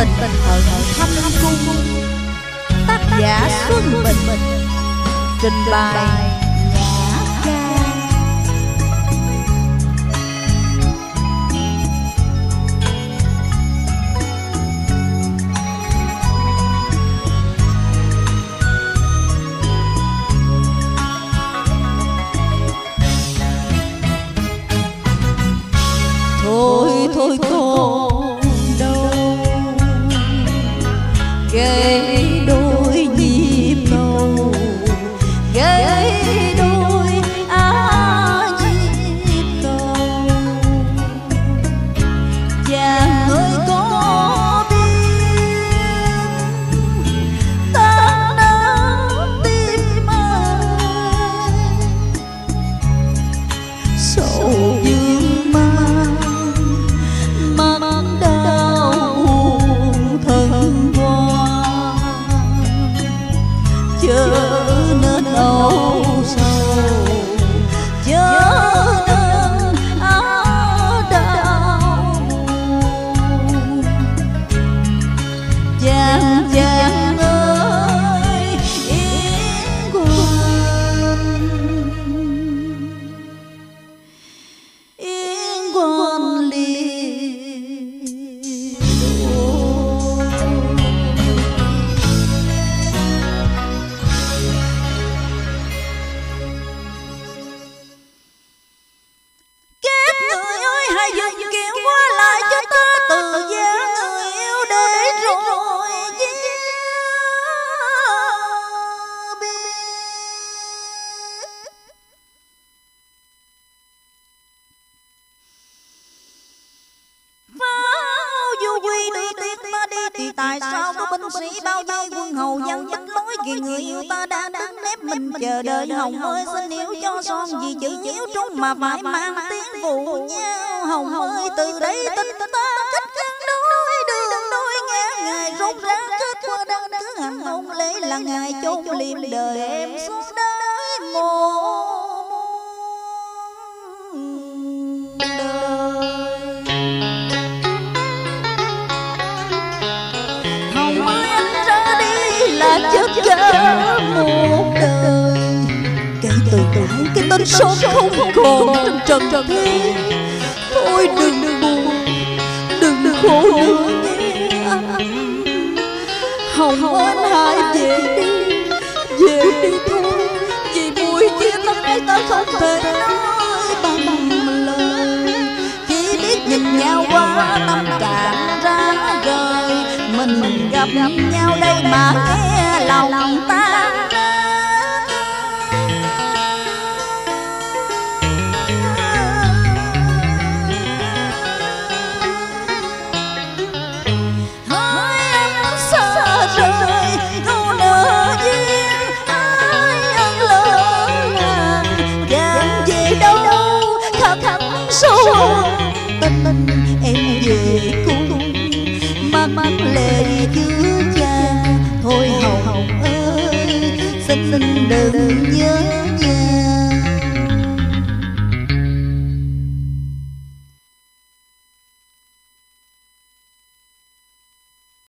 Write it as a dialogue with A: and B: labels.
A: tình hận thâm cung. Tác giả Xuân Bình, trình bày Nhã Ca. Thôi thôi còn đâu gây đôi nhịp cầu, gây đôi nhịp cầu. Chàng ơi có biết ta nỡ tim ai sầu dương mang mắt đau buồn thân qua, chớ nên âu sầu, chớ nên đau buồn. Chàng chàng ơi yên quan liền các người ơi, hãy dùng kiệu qua lại cho ta từ giá người yêu để rồi chia biệt. Pháo du quy đi tiếp ta đi thì tại sao có binh sĩ bao vây quân hầu dân bắt lối kìa. Người yêu ta đang đứng nép mình chờ đợi. Hồng ơi xin yêu cho son vì chữ nhiễu trúng mà phải mang tiếng phụ nhau. Hồng ơi từ đây tình ta cách chân đôi đường đôi nghe ngày rốt ráo kết qua đang cứ hành hôn lễ là ngày chôn liệm đời em xuống đời một chết cha một đời. Kể từ nãy cái tên son không còn trên trần thế. Thôi đừng buồn, đừng khổ nữa nhé anh. Hồng anh hãy về đi thôi. Vì buổi chia tay ta không thể nói bằng lời. Chỉ biết nhìn nhau qua tâm trạng ra rời. Mình gặp nhau đây mà nghe lòng ta. Hỏi em xa rời đâu nỡ duyên ai ân lớn ngàn. Chàng về đâu thẳm sâu tình em về cùng mắt lệ chứa cha. Thôi Hồng ơi xin đừng nhớ